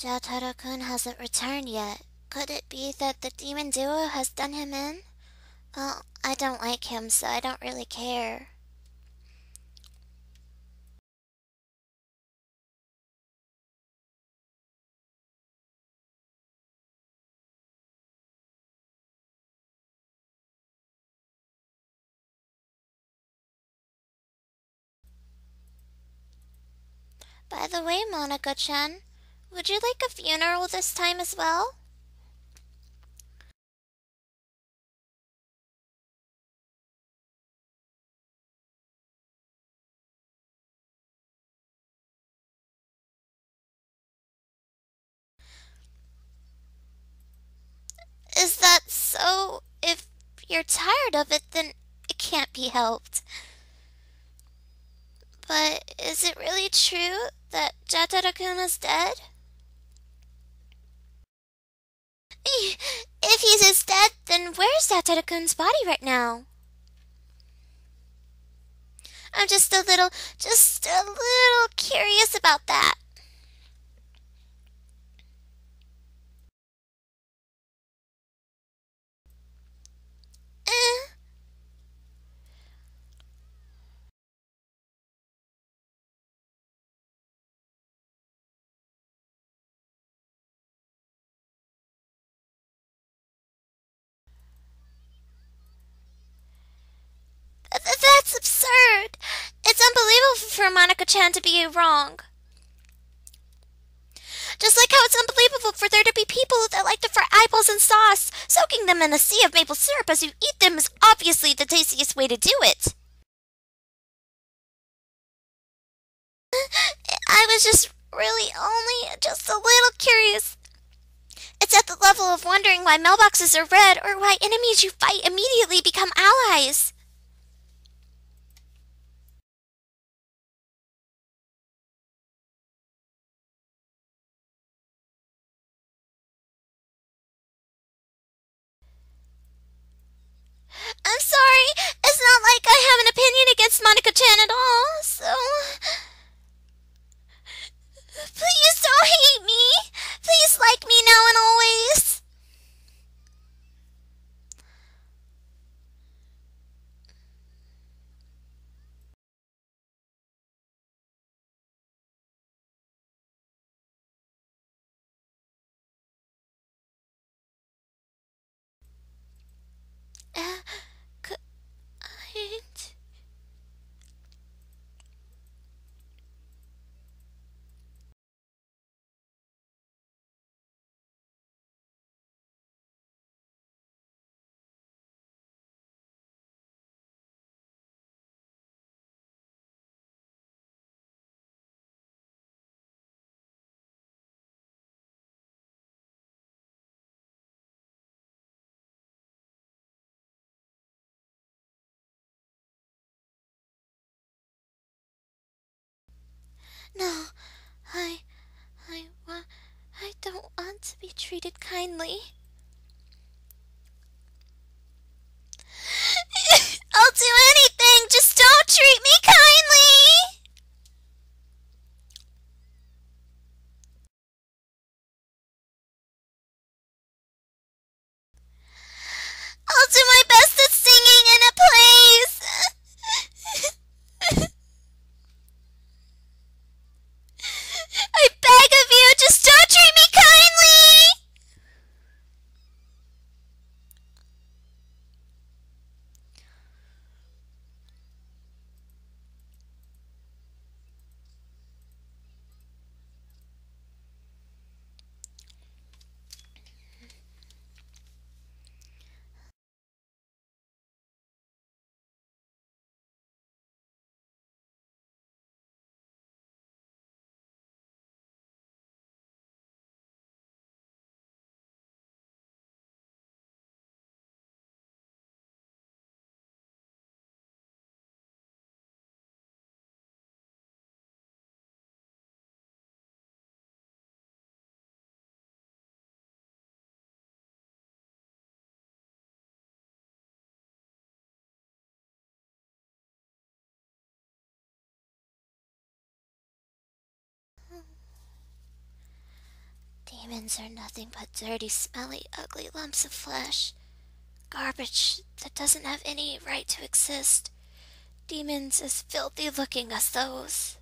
Jotaro-kun hasn't returned yet. Could it be that the demon duo has done him in? Well, I don't like him, so I don't really care. By the way, Monaco-chan, would you like a funeral this time as well? Is that so? If you're tired of it, then it can't be helped. But is it really true that Jotaro-kun is dead? If he's dead, then where's Jotaro-kun's body right now? I'm just a little curious about that. Eh, that's absurd. It's unbelievable for Monaco-chan to be wrong. Just like how it's unbelievable for there to be people that like to fry eyeballs in sauce. Soaking them in a sea of maple syrup as you eat them is obviously the tastiest way to do it. I was just really only just a little curious. It's at the level of wondering why mailboxes are red or why enemies you fight immediately become allies. I'm sorry, it's not like I have an opinion against Monaco-chan at all, so... Please don't hate me! Please like me now and always! Could I... No, I... I want... I don't want to be treated kindly. I'll do anything, just don't treat me kindly! I'll do my best at singing in a place! I beg of you, just don't treat me kindly! Demons are nothing but dirty, smelly, ugly lumps of flesh. Garbage that doesn't have any right to exist. Demons as filthy looking as those.